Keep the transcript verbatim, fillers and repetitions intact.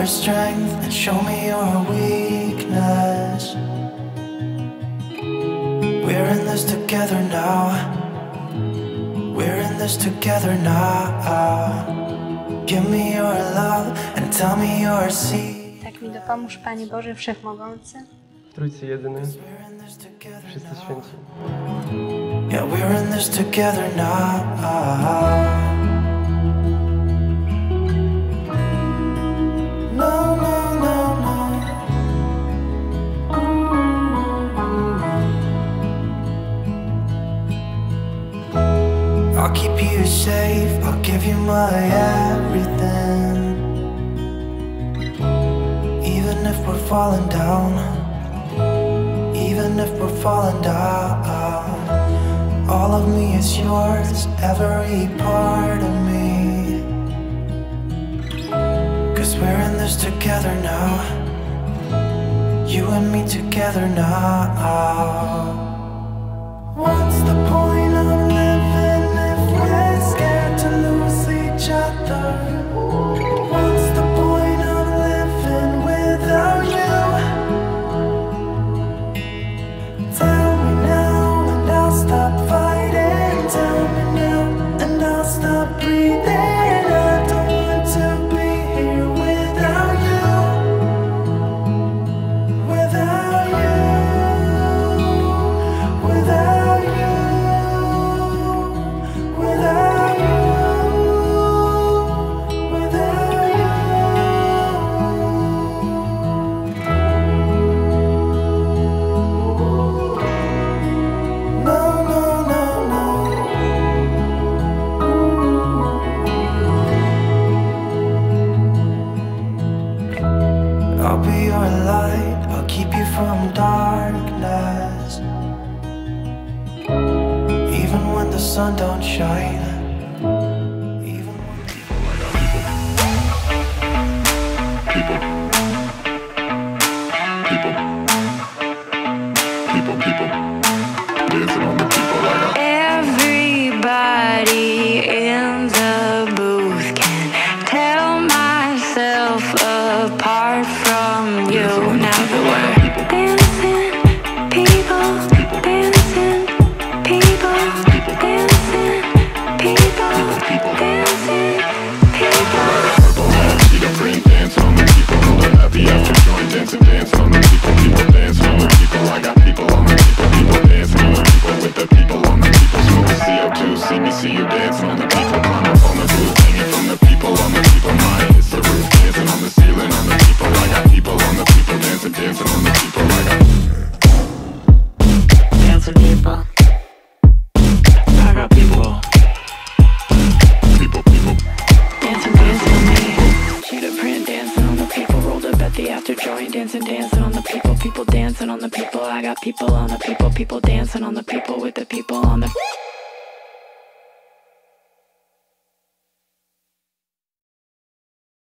your strength and show me your weakness. We're in this together now. We're in this together now. Give me your love and tell me your seed. Tak mi dopomóż, Panie Boże Wszechmogący. W Trójcy Jedyny, wszyscy święci. Yeah, we're in this together now. No, no, no, no. I'll keep you safe, I'll give you my everything. Even if we're falling down, even if we're falling down, all of me is yours, every part of me. Cause we're in this together now. You and me together now. What's the point of living if we're scared to lose each other? What's the point of living without you? Tell me now and I'll stop fighting. Tell me now and I'll stop breathing. I don't want to be here without you. Without you. Without you. Without you. Without you. No, no, no, no. I'll be your light, I'll keep you from darkness. Even when the sun don't shine. Even when People, people, people, people, dancing on the people like I. Everybody in the booth can tell myself apart from you. Now that we're dancing, people, dancing, people, dancing, people, dancing, people. Purple hat, see the print, dancing on the people. Hold a happy after joint, dancing, dancing on the people. People dancing on the people. I got people on the people. People dancing on the people with the people on the people. Smoke the C O two, see me, see you dancing on the people. Climb up on the roof, hanging from the people on the people. Mine is the roof, dancing on the ceiling on the people. I got people on the people, dancing, dancing on the people. I got Dancing people. I got people. people, people. Dancing, dancing on me. Cheetah print, dancing on the people. Rolled up at the after joint, dancing, dancing on the people. People dancing on the people. I got people on the people. People dancing on the people with the people on the